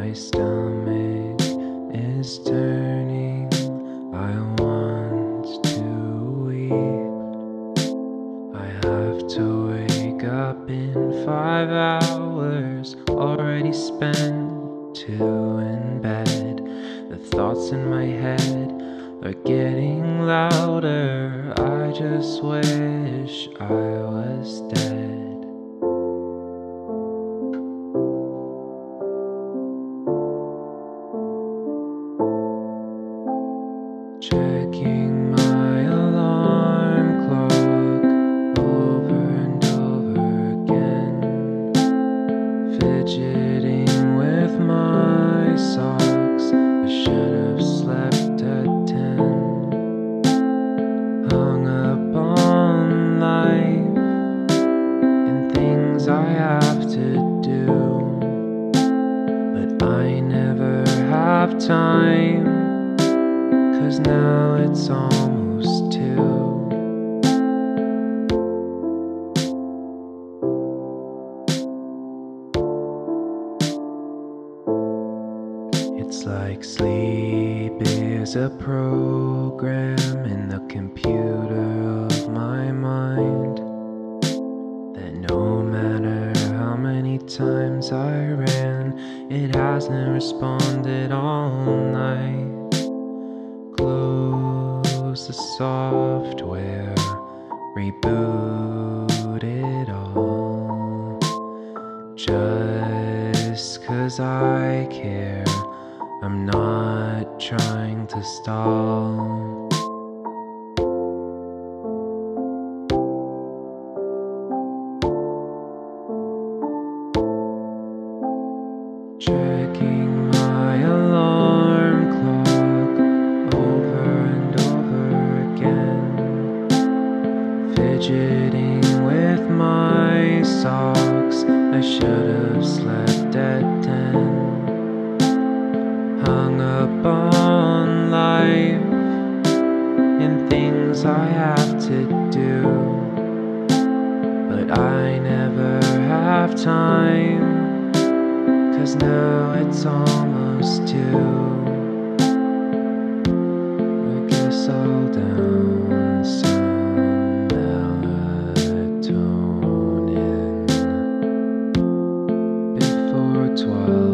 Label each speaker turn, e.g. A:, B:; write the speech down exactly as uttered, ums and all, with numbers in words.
A: My stomach is turning. I want to eat. I have to wake up in five hours. Already spent two in bed. The thoughts in my head are getting louder. I just wish I was dead. Checking my alarm clock over and over again. Fidgeting with my socks. I should have slept at ten. Hung up on life and things I have to do, but I never have time. 'Cause now it's almost two. It's like sleep is a program in the computer of my mind, that no matter how many times I ran, it hasn't responded all night. Close the software, reboot it all. Just 'cause I care, I'm not trying to stall. Checking my alarm clock over and over again. Fidgeting with my socks. I should have slept at ten. Hung up on life and things I have to do, but I never have time. 'Cause now it's almost two. I guess I'll down some melatonin before twelve.